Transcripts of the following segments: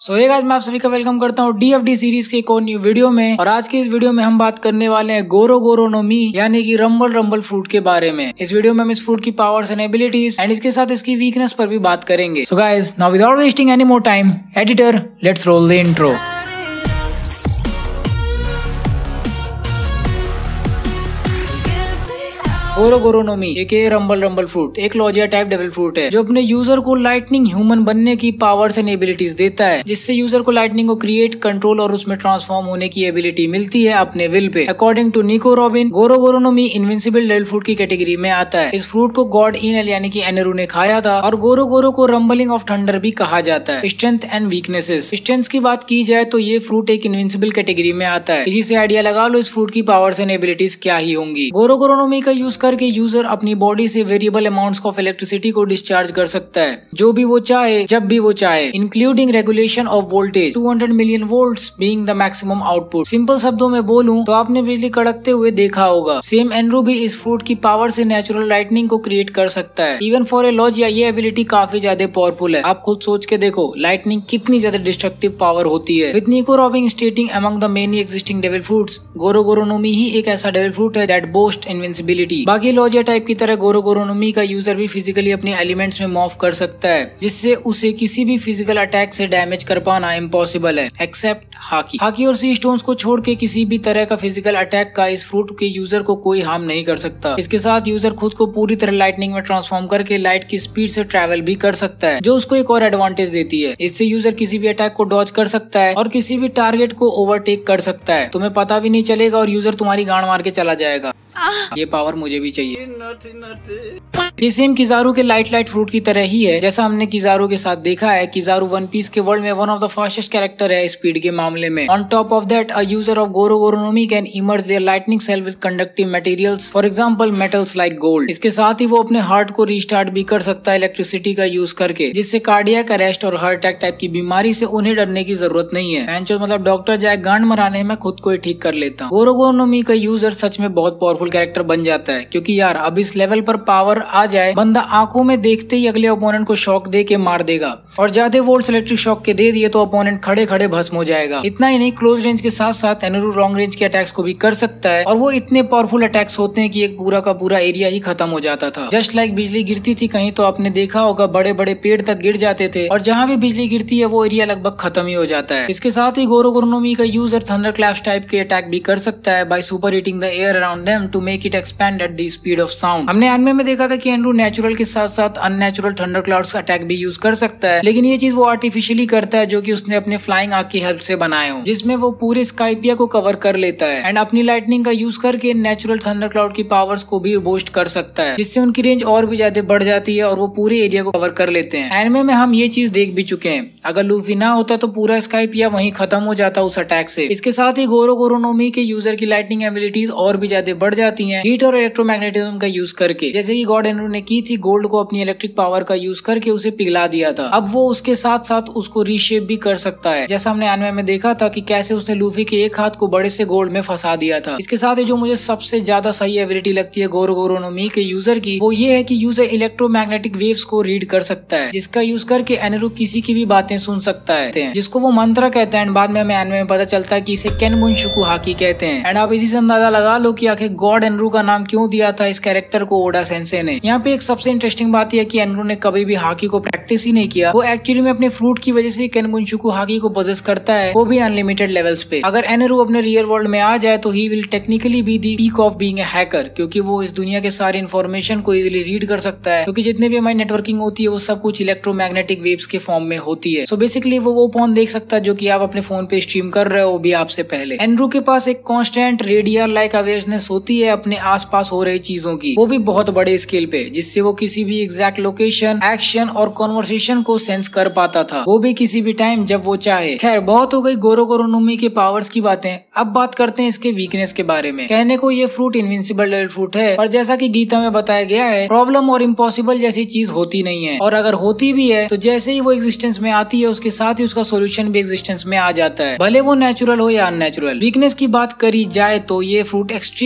सो ये गाइस मैं आप सभी का वेलकम करता हूँ DFD सीरीज के एक और न्यू वीडियो में। और आज के इस वीडियो में हम बात करने वाले हैं गोरो गोरो नो मी यानी कि रंबल रंबल फ्रूट के बारे में। इस वीडियो में हम इस फ्रूट की पावर्स एंड एबिलिटीज एंड इसके साथ इसकी वीकनेस पर भी बात करेंगे। So guys now without wasting any more time, editor let's roll the intro. Goro Goro no Mi एक रंबल रंबल फ्रूट एक लॉजिया टाइप डेविल फ्रूट है जो अपने यूजर को लाइटनिंग ह्यूमन बनने की पावर्स एंड एबिलिटीज देता है, जिससे यूजर को लाइटनिंग को क्रिएट, कंट्रोल और उसमें ट्रांसफॉर्म होने की एबिलिटी मिलती है अपने विल पे। अकॉर्डिंग टू निको Robin, Goro Goro no Mi invincible devil fruit की कैटेगरी में आता है। इस फ्रूट को गॉड इनल यानी कि एनेरू ने खाया था और गोरो गोरो को रंबलिंग ऑफ थंडर भी कहा जाता है। स्ट्रेंथ एंड वीकनेसेस, स्ट्रेंथ की बात की जाए तो ये फ्रूट एक इनविंसिबल कैटेगरी में आता है। इसी से आइडिया लगा लो इस फ्रूट की पावर्स एंड एबिलिटीज क्या ही होंगी। गोरो गोरो नो मी का यूज करके यूजर अपनी बॉडी से वेरिएबल अमाउंट्स ऑफ इलेक्ट्रिसिटी को डिस्चार्ज कर सकता है, जो भी वो चाहे जब भी वो चाहे, including regulation of voltage 200 million volts being the maximum output. Simple शब्दों में बोलूं तो आपने बिजली कड़कते हुए देखा होगा। सेम एनरू भी इस फ्रूट की पावर से नेचुरल लाइटनिंग को क्रिएट कर सकता है। इवन फॉर ए लॉजिया ये एबिलिटी काफी ज्यादा पावरफुल है। आप खुद सोच के देखो लाइटनिंग कितनी ज्यादा डिस्ट्रक्टिव पावर होती है। With Nico Robin stating among the many existing devil fruits, Goro Goro no Mi ही एक ऐसा डेविल फ्रूट है दैट बोस्ट इनविंसिबिलिटी। बाकी लॉजिया टाइप की तरह गोरो गोरो नो मी का यूजर भी फिजिकली अपने एलिमेंट्स में मॉर्फ कर सकता है, जिससे उसे किसी भी फिजिकल अटैक से डैमेज कर पाना इम्पॉसिबल है एक्सेप्ट हाकी। हाकी और सी स्टोन्स को छोड़ के किसी भी तरह का फिजिकल अटैक का इस फ्रूट के यूजर को कोई हार्म नहीं कर सकता। इसके साथ यूजर खुद को पूरी तरह लाइटनिंग में ट्रांसफॉर्म करके लाइट की स्पीड से ट्रैवल भी कर सकता है, जो उसको एक और एडवांटेज देती है। इससे यूजर किसी भी अटैक को डॉज कर सकता है और किसी भी टारगेट को ओवरटेक कर सकता है। तुम्हें पता भी नहीं चलेगा और यूजर तुम्हारी गांड मार के चला जाएगा। ये पावर मुझे भी चाहिए। ये सेम किजारू के लाइट फ्रूट की तरह ही है जैसा हमने किजारू के साथ देखा है। किजारू वन पीस के वर्ल्ड में one of the fastest character है स्पीड के मामले में। On top of that a user of Goro Goro no Mi can emerge their lightning self with conductive materials, for example metals like gold. इसके साथ ही वो अपने heart को restart भी कर सकता है इलेक्ट्रिसिटी का यूज करके, जिससे कार्डियक अरेस्ट और हार्ट अटैक टाइप की बीमारी से उन्हें डरने की जरूरत नहीं है। मतलब डॉक्टर जाए गांड मराने में खुद को ही ठीक कर लेता। गोरो गोरो नो मी का यूजर सच में बहुत पावरफुल कैरेक्टर बन जाता है, क्योंकि यार अब इस लेवल पर पावर आ जाए बंदा आंखों में देखते ही अगले ओपोनेंट को शॉक दे के मार देगा, और ज्यादा वोल्ट्स इलेक्ट्रिक शॉक के दे दिए तो ओपोनेंट खड़े खड़े भस्म हो जाएगा। इतना ही नहीं, क्लोज रेंज के साथ साथ एनरू लॉन्ग रेंज के अटैक्स को भी कर सकता है, और वो इतने पावरफुल अटैक्स होते हैं कि एक पूरा का पूरा एरिया ही खत्म हो जाता था। जस्ट लाइक बिजली गिरती थी कहीं तो आपने देखा होगा बड़े बड़े पेड़ तक गिर जाते थे, और जहाँ भी बिजली गिरती है वो एरिया लगभग खत्म ही हो जाता है। इसके साथ ही गोरो गोरो नो मी का यूजर थंडर क्लैप्स टाइप के अटैक भी कर सकता है by super heating the air around them to make it expand at the speed of sound. हमने एनिमे में देखा था कि एनरू नेचुरल के साथ साथ अननेचुरल थंडर क्लाउड्स अटैक भी यूज कर सकता है, लेकिन ये चीज वो आर्टिफिशियली करता है जो कि उसने अपने फ्लाइंग आर्क की हेल्प से बनाए हो, जिसमें वो पूरे स्काइपिया को कवर कर लेता है एंड अपनी लाइटनिंग का यूज करके नेचुरल थंडर क्लाउड की पावर्स को भी बूस्ट कर सकता है, जिससे उनकी रेंज और भी ज्यादा बढ़ जाती है और वो पूरे एरिया को कवर कर लेते हैं। एनिमे में हम ये चीज देख भी चुके हैं। अगर लूफी ना होता तो पूरा स्काइपिया वहीं खत्म हो जाता उस अटैक से। इसके साथ ही गोरो गोरो नो मी के यूजर की लाइटनिंग एबिलिटीज और भी ज्यादा बढ़ जाती है हीट और इलेक्ट्रोमैग्नेटिज्म का यूज करके, जैसे कि गॉड एनरू ने की थी गोल्ड को अपनी इलेक्ट्रिक पावर का यूज करके उसे पिघला दिया था। अब वो उसके साथ साथ उसको रीशेप भी कर सकता है, जैसा हमने एनिमे में देखा था कि कैसे उसने लूफी के एक हाथ को बड़े से गोल्ड में फंसा दिया था। इसके साथ ही जो मुझे सबसे ज्यादा सही एबिलिटी लगती है गोरो गोरो नो मी के यूजर की, वो ये है कि यूजर इलेक्ट्रोमैग्नेटिक वेव्स को रीड कर सकता है, जिसका यूज करके एनरू किसी की भी बातें सुन सकता है, जिसको वो मंत्र कहते हैं। बाद में हमें एनिमे में पता चलता है कि इसे केनबुनशुकु हाकी कहते हैं। एंड आप इसी से अंदाजा लगा लो कि आखिर गॉड एनरू का नाम क्यों दिया था इस कैरेक्टर को ओडा सेंसे ने। यहाँ पे एक सबसे इंटरेस्टिंग बात यह कि एनरू ने कभी भी हाकी को प्रैक्टिस ही नहीं किया। वो एक्चुअली में अपने फ्रूट की वजह से केनबुनशुकु हाकी को पोजेस करता है, वो भी अनलिमिटेड लेवल्स पे। अगर एनरू अपने रियल वर्ल्ड में आ जाए तो he will technically be the peak of being a hacker, क्योंकि वो इस दुनिया के सारी इन्फॉर्मेशन को इजीली रीड कर सकता है, क्योंकि जितने भी हमारी नेटवर्किंग होती है वो सब कुछ इलेक्ट्रोमैग्नेटिक वेव्स के फॉर्म में होती है। सो बेसिकली वो फोन देख सकता है जो कि आप अपने फोन पे स्ट्रीम कर रहे हो, वो भी आपसे पहले। एनरू के पास एक कांस्टेंट रेडियर लाइक अवेयरनेस होती है अपने आसपास हो रही चीजों की, वो भी बहुत बड़े स्केल पे, जिससे वो किसी भी एग्जैक्ट लोकेशन, एक्शन और कॉन्वर्सेशन को सेंस कर पाता था, वो भी किसी भी टाइम जब वो चाहे। खैर बहुत हो गई गोरो गोरो नो मी के पावर्स की बातें, अब बात करते हैं इसके वीकनेस के बारे में। कहने को ये फ्रूट इनविंसिबल डेविल फ्रूट है, और जैसा कि गीता में बताया गया है प्रॉब्लम और इम्पॉसिबल जैसी चीज होती नहीं है, और अगर होती भी है तो जैसे ही वो एग्जिस्टेंस में आती है उसके साथ ही उसका सोल्यूशन भी एग्जिस्टेंस में आ जाता है, भले वो नेचुरल हो या अननेचुरल। वीकनेस की बात करी जाए तो ये फ्रूट एक्सट्रीमली पावरफुल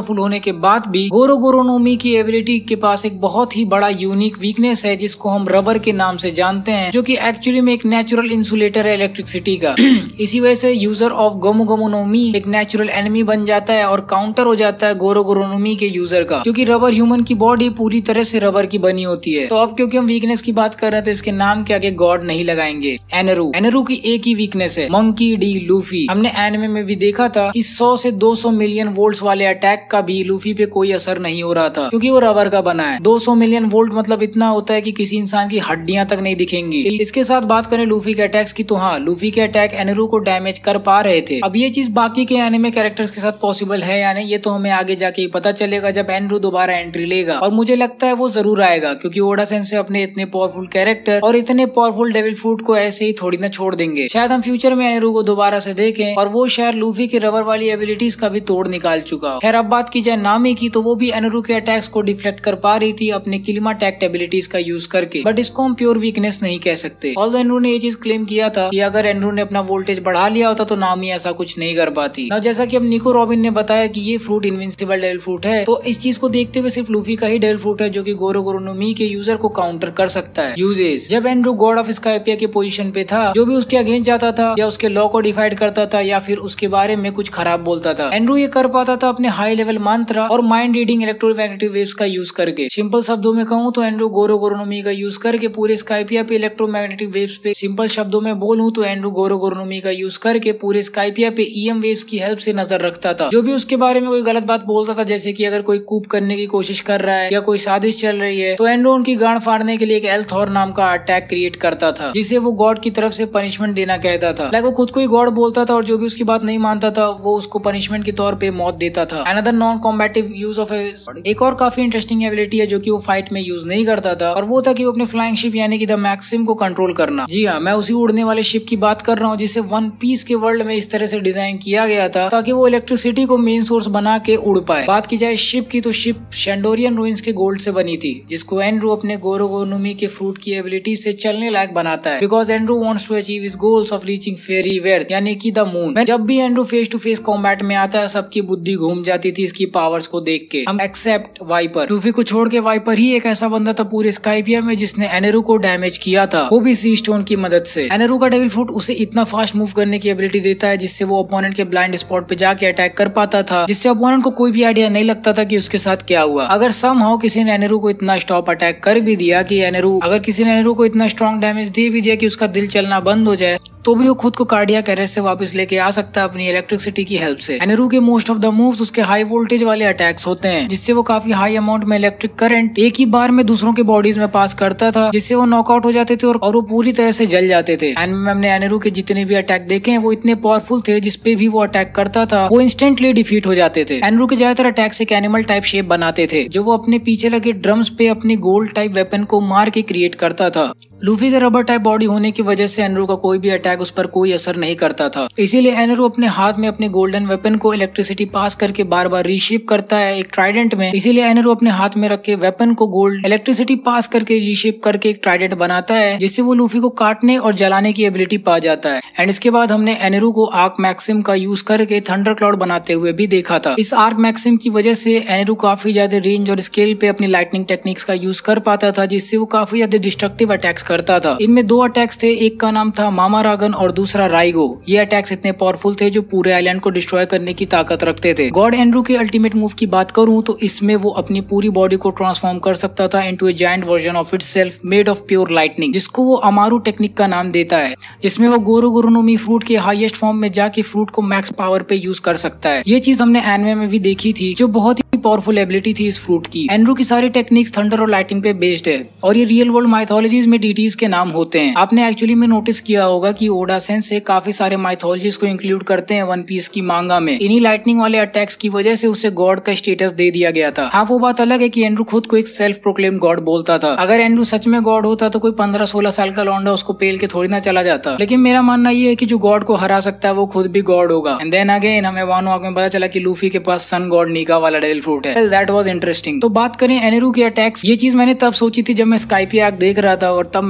पावरफुल होने के बाद भी गोरो गोरोनोमी की एबिलिटी के पास एक बहुत ही बड़ा यूनिक वीकनेस है जिसको हम रबर के नाम से जानते हैं, जो कि एक्चुअली में एक नेचुरल इंसुलेटर है इलेक्ट्रिसिटी का। इसी वजह से यूजर ऑफ गोमो गोमोनोमी एक नेचुरल एनिमी बन जाता है और काउंटर हो जाता है गोरो गोरोनोमी के यूजर का, क्योंकि रबर ह्यूमन की बॉडी पूरी तरह से रबर की बनी होती है। तो अब क्योंकि हम वीकनेस की बात कर रहे हैं तो इसके नाम के आगे गॉड नहीं लगाएंगे। एनरू एनरू की एक ही वीकनेस है, मंकी डी लूफी। हमने एनिमे में भी देखा था कि 100 से 200 मिलियन वोल्ट्स वाले अटैक का भी लूफी पे कोई असर नहीं हो रहा था, क्योंकि वो रबर का बना है। 200 मिलियन वोल्ट मतलब इतना होता है कि किसी इंसान की हड्डियां तक नहीं दिखेंगी। इसके साथ बात करें लूफी के अटैक्स की, तो हाँ, लूफी के अटैक एनरू को डैमेज कर पा रहे थे। अब ये चीज बाकी के एनिमे कैरेक्टर्स के साथ पॉसिबल है या नहीं, ये तो हमें आगे जाके ही पता चलेगा जब एनरू दोबारा एंट्री लेगा, और मुझे लगता है वो जरूर आएगा, क्योंकि ओडा सेंसे अपने इतने पावरफुल कैरेक्टर और इतने पावरफुल डेविल फ्रूट को ऐसे ही थोड़ी ना छोड़ देंगे। शायद हम फ्यूचर में एनरू को दोबारा से देखें और वो शायद लूफी के रबर वाली एबिलिटीज का भी तोड़ निकाल चुका हो। खैर, अब बात की जाए नामी की, तो वो भी एनरू के अटैक्स को डिफ्लेक्ट कर पा रही थी अपने किलिमा टैक्ट एबिलिटीज का यूज करके, बट इसको हम प्योर वीकनेस नहीं कह सकते। ऑल्दो एनरू ने ये चीज क्लेम किया था कि अगर एनरू ने अपना वोल्टेज बढ़ा लिया होता तो नामी ऐसा कुछ नहीं कर पाती। ना जैसा कि अब निको रॉबिन ने बताया कि ये फ्रूट इनविंसिबल डेविल फ्रूट है, तो इस चीज को देखते हुए सिर्फ लूफी का ही डेविल फ्रूट है जो कि गोरो गोरोनोमी के यूजर को काउंटर कर सकता है। यूजेस: जब एनरू गॉड ऑफ स्काइपिया के पोजीशन पे था, जो भी उसके अगेंस्ट जाता था या उसके लॉ को डिफाइड करता था या फिर उसके बारे में कुछ खराब बोलता था, एनरू ये कर पाता था अपने हाई लेवल मंत्र और माइंड रीडिंग इलेक्ट्रोमैग्नेटिक वेव्स का यूज करके। सिंपल शब्दों में कहूँ तो एनरू गोरो गोरोनोमी का यूज करके पूरे स्काइपिया पे इलेक्ट्रोमैग्नेटिक वेव्स पे, सिंपल शब्दों में बोलूं तो एनरू गोरो गोरोनोमी का यूज करके पूरे स्काइपिया पे ईएम वेव्स की हेल्प से नजर रखता था। जो भी उसके बारे में कोई गलत बात बोलता था, जैसे कि अगर कोई कूप करने की कोशिश कर रहा है या कोई साजिश चल रही है, तो एनरू उनकी गांड फाड़ने के लिए एक एल्थॉर नाम का अटैक क्रिएट करता था, जिसे वो गॉड की तरफ से पनिशमेंट देना कहता था। लाइक वो खुद को ही गॉड बोलता था और जो भी उसकी बात नहीं मानता था वो उसको पनिशमेंट के तौर पे मौत देता था। Another non combative use of एक और काफी इंटरेस्टिंग एबिलिटी है जो कि वो फाइट में यूज नहीं करता था, और वो था कि वो अपने फ्लाइंग शिप यानी कि द मैक्सिम को कंट्रोल करना। जी हाँ, मैं उसी उड़ने वाले शिप की बात कर रहा हूँ जिसे वन पीस के वर्ल्ड में इस तरह से डिजाइन किया गया था ताकि वो इलेक्ट्रिसिटी को मेन सोर्स बना के उड़ पाए। बात की जाए शिप की, तो शिप शेंडोरियन रूइंस के गोल्ड से बनी थी, जिसको एनरू अपने गोरो गोरोनोमी के फ्रूट की एबिलिटी से चलने लायक बनाता है, because Eneru wants to achieve his goals of reaching Fairy Vearth यानी कि द मून। जब भी Eneru face to face combat में आता है, सबकी बुद्धि घूम जाती थी इसकी पावर्स को देख के, हम एक्सेप्ट वाइपर। लूफी को छोड़ के वाइपर ही एक ऐसा बंदा था पूरे स्काइपिया में जिसने एनरू को डैमेज किया था, वो भी सी स्टोन की मदद से। एनरू का डेविल फ्रूट उसे इतना फास्ट मूव करने की एबिलिटी देता है जिससे वो ओपोनेंट के ब्लाइंड स्पॉट पे जाके अटैक कर पाता था, जिससे ओपोनेंट को कोई भी आइडिया नहीं लगता था कि उसके साथ क्या हुआ। अगर समहाउ किसी ने एनरू को इतना स्टॉप अटैक कर भी दिया कि किसी ने एनरू को इतना स्ट्रॉन्ग डैमेज दे भी दिया कि उसका दिल चलना बंद हो जाए, तो भी वो खुद को कार्डियक अरेस्ट से वापस लेके आ सकता है अपनी इलेक्ट्रिसिटी की हेल्प से। एनरू के मोस्ट ऑफ द मूव्स उसके हाई वोल्टेज वाले अटैक्स होते हैं, जिससे वो काफी हाई अमाउंट में इलेक्ट्रिक करंट एक ही बार में दूसरों के बॉडीज में पास करता था, जिससे वो नॉकआउट हो जाते थे और वो पूरी तरह से जल जाते थे। एंड में हमने एनरू के जितने भी अटैक देखे हैं वो इतने पावरफुल थे, जिसपे भी वो अटैक करता था वो इंस्टेंटली डिफीट हो जाते थे। एनरू के ज्यादातर अटैक्स एक एनिमल टाइप शेप बनाते थे, जो वो अपने पीछे लगे ड्रम्स पे अपनी गोल्ड टाइप वेपन को मार के क्रिएट करता था। लूफी के रबर टाइप बॉडी होने की वजह से एनरू का कोई भी अटैक उस पर कोई असर नहीं करता था, इसीलिए एनरू अपने हाथ में अपने गोल्डन वेपन को इलेक्ट्रिसिटी पास करके बार बार रीशेप करता है एक ट्राइडेंट में। इसीलिए एनरू अपने हाथ में रख के वेपन को गोल्ड इलेक्ट्रिसिटी पास करके रीशेप करके एक ट्राइडेंट बनाता है, जिससे वो लूफी को काटने और जलाने की एबिलिटी पा जाता है। एंड इसके बाद हमने एनरू को आर्क मैक्सिम का यूज करके थंडर क्लाउड बनाते हुए भी देखा था। इस आर्क मैक्सिम की वजह से एनरू काफी ज्यादा रेंज और स्केल पे अपनी लाइटनिंग टेक्निक्स का यूज कर पाता था, जिससे वो काफी ज्यादा डिस्ट्रक्टिव अटैक्स करता था। इनमें दो अटैक्स थे, एक का नाम था मामा रागन और दूसरा राइगो। ये अटैक्स इतने पावरफुल थे जो पूरे आइलैंड को डिस्ट्रॉय करने की ताकत रखते थे। गॉड एनरू के अल्टीमेट मूव की बात करूं तो इसमें वो अपनी पूरी बॉडी को ट्रांसफॉर्म कर सकता था into a giant version of itself made of pure lightning, जिसको वो अमारू टेक्निक का नाम देता है, जिसमें वो गोरो गोरोनोमी फ्रूट के हाईएस्ट फॉर्म में जाके फ्रूट को मैक्स पावर पे यूज कर सकता है। ये चीज हमने एनिमे में भी देखी थी, जो बहुत ही पावरफुल एबिलिटी थी इस फ्रूट की। एनरू की सारी टेक्निक्स थंडर और लाइटिंग पे बेस्ड है और ये रियल वर्ल्ड माइथोलॉजीज में डीटीज के नाम होते हैं। आपने एक्चुअली में नोटिस किया होगा कि ओडा सेंसे काफी सारे माइथोलॉजीज को इंक्लूड करते हैं वन पीस की मांगा में। इन्हीं लाइटनिंग वाले अटैक्स की वजह से उसे गॉड का स्टेटस दे दिया गया था। हाँ, वो बात अलग है कि एनरू खुद को एक सेल्फ प्रोक्लेम गॉड बोलता था। अगर एनरू सच में गॉड होता तो कोई 15-16 साल का लौंडा उसको पेल के थोड़ी ना चला जाता। लेकिन मेरा मानना ये है कि जो गॉड को हरा सकता है वो खुद भी गॉड होगा। एंड देन अगेन हमें वानो आर्क में पता चला कि लूफी के पास सन गॉड नीका वाला डेविल फ्रूट है। That was interesting. तो बात करें एनरू के अटैक्स, ये चीज मैंने तब सोची थी जब मैं स्काइपिया आर्क देख रहा था और तब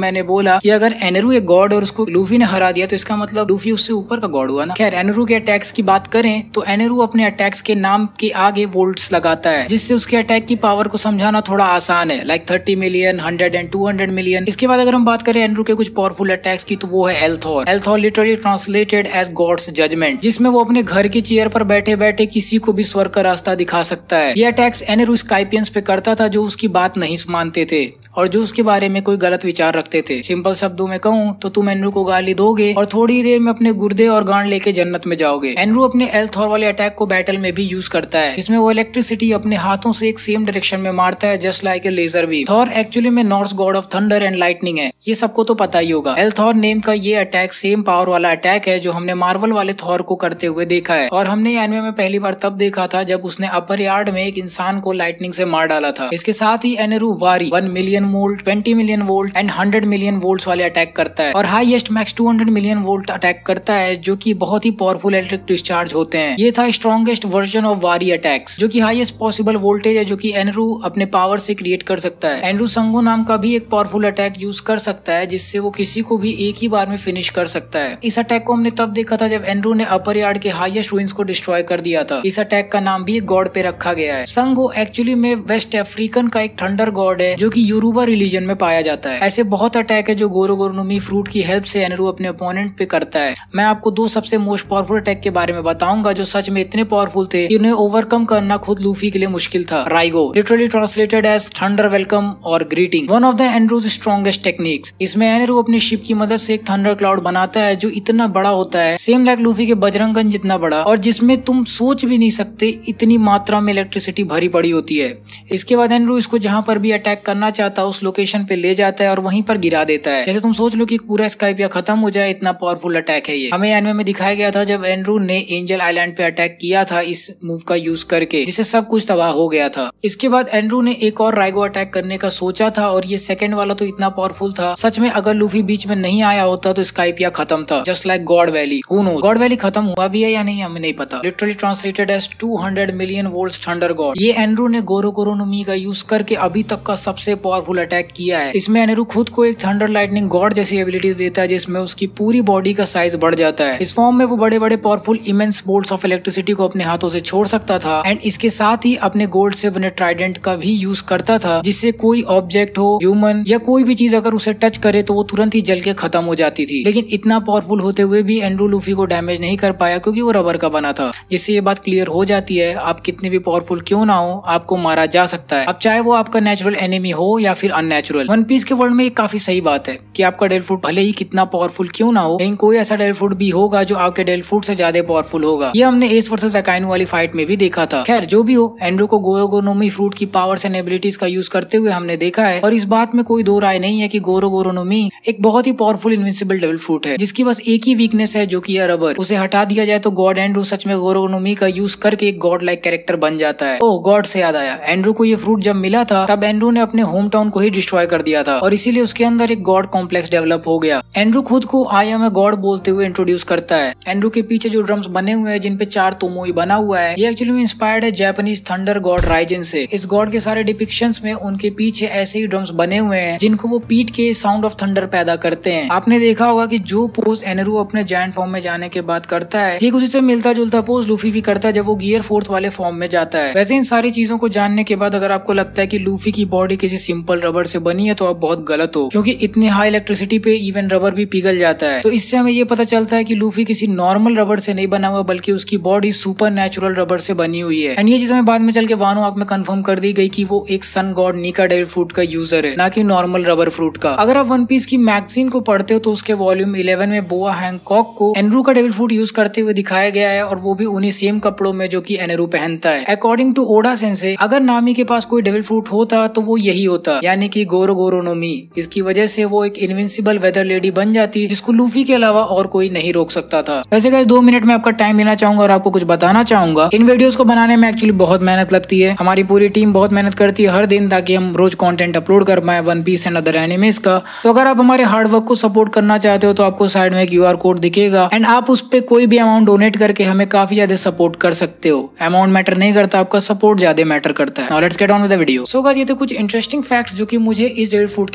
मैंने बोला कि अगर एनेरू एक गॉड और उसको लूफी ने हरा दिया तो इसका मतलब लूफी उससे ऊपर का गॉड हुआ ना। खैर एनेरू के अटैक्स की बात करें तो एनेरू अपने अटैक्स के नाम के आगे वोल्ट्स लगाता है, जिससे उसके अटैक की पावर को समझाना थोड़ा आसान है, लाइक 30 मिलियन, 100 एंड 200 मिलियन। इसके बाद अगर हम बात करें एनेरू के कुछ पावरफुल अटैक्स की तो वो है El Thor. El Thor literally translated as God's judgment, जिसमें वो अपने घर की चेयर पर बैठे बैठे किसी को भी स्वर्ग का रास्ता दिखा सकता है। ये अटैक्स एनेरू स्काइपियंस पे करता था जो उसकी बात नहीं मानते थे और जो उसके बारे में कोई गलत विचार रखते थे। सिंपल शब्दों में कहूँ तो तुम एनरू को गाली दोगे और थोड़ी देर में अपने गुर्दे और गांड लेके जन्नत में जाओगे। एनरू अपने एल्थोर वाले अटैक को बैटल में भी यूज करता है, इसमें वो इलेक्ट्रिसिटी अपने हाथों से एक सेम डायरेक्शन में मारता है, just like a laser beam. Thor actually में Norse god of thunder and lightning है, ये सबको तो पता ही होगा। एल्थोर नेम का ये अटैक सेम पावर वाला अटैक है जो हमने मार्वल वाले थॉर को करते हुए देखा है, और हमने एनिमे में पहली बार तब देखा था जब उसने अपर यार्ड में एक इंसान को लाइटनिंग से मार डाला था। इसके साथ ही Eneru Vari 1 million volt, 20 million volt and 100 million volts वाले अटैक करता है, और highest max 200 million volt attack करता है, जो कि बहुत ही पावरफुल इलेक्ट्रिक डिस्चार्ज होते हैं। ये था strongest version of Vari attacks, जो कि हाईएस्ट पॉसिबल वोल्टेज है जो कि एनेरू अपने पावर से क्रिएट कर सकता है। एनेरू संगो नाम का भी एक पावरफुल अटैक यूज कर सकता है, जिससे वो किसी को भी एक ही बार में फिनिश कर सकता है। इस अटैक को हमने तब देखा था जब एनेरू ने अपर यार्ड के हाईएस्ट रूइंस को डिस्ट्रॉय कर दिया था। इस अटैक का नाम भी एक गॉड पे रखा गया है। संगो एक्चुअली में वेस्ट अफ्रीकन का एक थंडर गॉड है जो कि योरूबा रिलीजन में पाया जाता है। ऐसे बहुत अटैक है जो Goro Goro no Mi fruit की हेल्प से एनेरू अपने ओपोनेंट पे करता है। मैं आपको दो सबसे मोस्ट पावरफुल अटैक के बारे में बताऊंगा जो सच में इतने पावरफुल थे कि उन्हें ओवरकम करना खुद लूफी के लिए मुश्किल था। Raigo literally translated as thunder welcome और greeting, one of the Eneru's strongest techniques. इसमें एनेरू अपनी शिप की मदद से एक थंडर क्लाउड बनाता है जो इतना बड़ा होता है, सेम लाइक लूफी के बजरंगन जितना बड़ा, और जिसमें तुम सोच भी नहीं सकते इतनी मात्रा में इलेक्ट्रिसिटी भरी पड़ी होती है। इसके बाद एनेरू इसको जहां पर भी अटैक करना चाहता है उस लोकेशन पे ले जाता है और वहीं पर गिरा देता है। जैसे तुम सोच लो कि पूरा स्काइपिया खत्म हो जाए, इतना पावरफुल अटैक है ये। हमें एनिमे में दिखाया गया था जब एनेरू ने एंजल आइलैंड पे अटैक किया था इस मूव का यूज करके, जिससे सब कुछ तबाह हो गया था। इसके बाद एनेरू ने एक और राइगो अटैक करने का सोचा था और ये सेकंड वाला तो इतना पावरफुल था, सच में अगर लूफी बीच में नहीं आया होता तो स्काइपिया खत्म था, just like God Valley. Who knows God Valley खत्म हुआ भी है या नहीं हमें नहीं पता। Literally translated as 200 million volts thunder god. ये एनेरू ने गोरो गोरो नो मी का यूज करके अभी तक का सबसे पावरफुल अटैक किया है। इसमें एनेरू खुद को एक थंडर लाइटनिंग गॉड जैसी एबिलिटीज देता है जिसमें उसकी पूरी बॉडी का साइज बढ़ जाता है। इस फॉर्म में वो बड़े बड़े powerful immense bolts of electricity को अपने हाथों से छोड़ सकता था, एंड इसके साथ ही अपने गोल्ड से बने ट्राइडेंट का भी यूज करता था, जिससे कोई ऑब्जेक्ट हो, ह्यूमन या कोई भी चीज अगर उसे टच करे तो वो तुरंत ही जल के खत्म हो जाती थी। लेकिन इतना पावरफुल होते हुए भी एनेरू लूफी को डैमेज नहीं कर पाया क्योंकि वो रबर का बना था, जिससे ये बात क्लियर हो जाती है आप कितने भी पावरफुल क्यों ना हो आपको मारा जा सकता है, अब चाहे वो आपका नेचुरल एनिमी हो या फिर अननेचुरल। वन पीस के वर्ल्ड में एक काफी सही बात है कि आपका डेविल फ्रूट भले ही कितना पावरफुल क्यों ना हो, लेकिन कोई ऐसा डेविल फ्रूट भी होगा जो आपके डेविल फ्रूट से ज्यादा पावरफुल होगा। ये हमने एस वर्सेस अकाइनो वाली फाइट में भी देखा था। खैर जो भी हो, एनेरू को Goro Goro no Mi fruit की पावर्स एंड एबिलिटीज का यूज करते हुए हमने देखा है, और इस बात में कोई दो राय नहीं है कि गोरो गोरो नो मी एक बहुत ही पावरफुल इनविंसिबल डेविल फ्रूट है जिसकी बस एक ही वीकनेस है जो कि है रबर। उसे हटा दिया जाए तो गॉड एनेरू सच में गोरो गोरो नो मी का यूज करके एक गॉड लाइक कैरेक्टर बन जाता है। ओह गॉड से याद आया, एनेरू को ये फ्रूट जब मिला था तब एनेरू ने अपने होम टाउन को ही डिस्ट्रॉय कर दिया था और इसीलिए उसके अंदर एक गॉड कॉम्प्लेक्स डेवलप हो गया। एनेरू खुद को आई एम ए गॉड बोलते हुए इंट्रोड्यूस करता है। एनेरू के पीछे जो ड्रम्स बने हुए हैं जिनपे 4 तोमोई बना हुआ है, ये एक्चुअली में इंस्पायर्ड है जापानीज थंडर गॉड राइजन से। इस गॉड के सारे डिपिक्शंस में उनके पीछे ऐसे ही ड्रम्स बने हुए हैं जिनको वो पीट के साउंड ऑफ थंडर पैदा करते हैं। आपने देखा होगा कि जो पोज एनेरू अपने जायंट फॉर्म में जाने के बाद करता है ठीक उसी से मिलता जुलता पोज लूफी भी करता है जब वो गियर 4th वाले फॉर्म में जाता है। वैसे इन सारी चीजों को जानने के बाद अगर आपको लगता है कि लूफी की बॉडी किसी सिंपल रबर से बनी है तो आप बहुत गलत हो, क्योंकि इतनी हाई इलेक्ट्रिसिटी पे इवन रबर भी पिघल जाता है। तो इससे हमें ये पता चलता है कि लूफी किसी नॉर्मल रबर से नहीं बना हुआ बल्कि उसकी बॉडी सुपर नेचुरल रबर से बनी हुई है। एंड ये चीज हमें बाद में चल के वानो आर्क में कंफर्म कर दी गई कि वो एक sun god Nika devil fruit का यूजर है, ना कि नॉर्मल रबर फ्रूट का। अगर आप वन पीस की मैगजीन को पढ़ते हो तो उसके वॉल्यूम 11 में बोआ हैंकॉक को एनेरू का डेविल फ्रूट यूज करते हुए दिखाया गया है, और वो भी उन्हीं सेम कपड़ों में जो कि एनेरू पहनता है। अकॉर्डिंग टू ओडा सेंसे अगर नामी के पास कोई डेविल फ्रूट होता तो वो यही होता, यानी कि गोरो गोरो नो मी। इसकी वजह से वो एक इनविंसिबल वेदर लेडी बन जाती जिसको लूफी के अलावा और कोई नहीं रोक सकता था। वैसे गाइस 2 मिनट में आपका टाइम लेना चाहूंगा और आपको कुछ बताना चाहूंगा। इन वीडियोस को बनाने में एक्चुअली बहुत मेहनत लगती है, हमारी पूरी टीम बहुत मेहनत करती है हर दिन ताकि हम रोज कंटेंट अपलोड कर पाए One Piece and other animes का। तो अगर आप हमारे हार्ड वर्क को सपोर्ट करना चाहते हो तो आपको साइड में QR कोड दिखेगा एंड आप उस पे कोई भी अमाउंट डोनेट करके हमें काफी ज्यादा सपोर्ट कर सकते हो। अमाउंट मैटर नहीं करता, आपका सपोर्ट ज्यादा मैटर करता है। Now let's get on with the video. So guys ये थे कुछ इंटरेस्टिंग फैक्ट्स जो कि मुझे इस डेविल फ्रूट के बारे में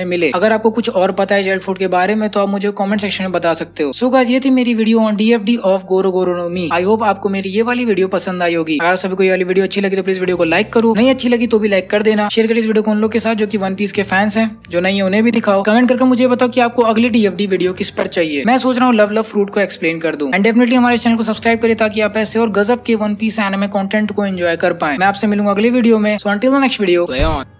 मिले। अगर आपको कुछ और पता है जेल फ्रूट के बारे में तो आप मुझे कमेंट सेक्शन में बता सकते हो। सो गाइस, ये थी मेरी video on DFD of Goro Goro no me. I hope आपको मेरी ये वाली वीडियो पसंद आई होगी। अगर सभी को ये वाली वीडियो अच्छी लगी तो प्लीज वीडियो को लाइक करो, नहीं अच्छी लगी तो भी लाइक कर देना। शेयर करिए इस वीडियो को उन लोग के साथ जो कि वन पीस के फैंस हैं, जो नहीं है उन्हें भी दिखाओ। कमेंट करके मुझे बताओ कि आपको अगली DFD वीडियो किस पर चाहिए। मैं सोच रहा हूँ लव फ्रूट को एक्सप्लेन कर दूं। एंड डेफिनेटली हमारे चैनल को सब्सक्राइब करिए ताकि आप ऐसे और गजब के वन पीस एनिमे कंटेंट को एंजॉय कर पाएं। मैं आपसे मिलूंगा अगली वीडियो में। So until the next video, play on.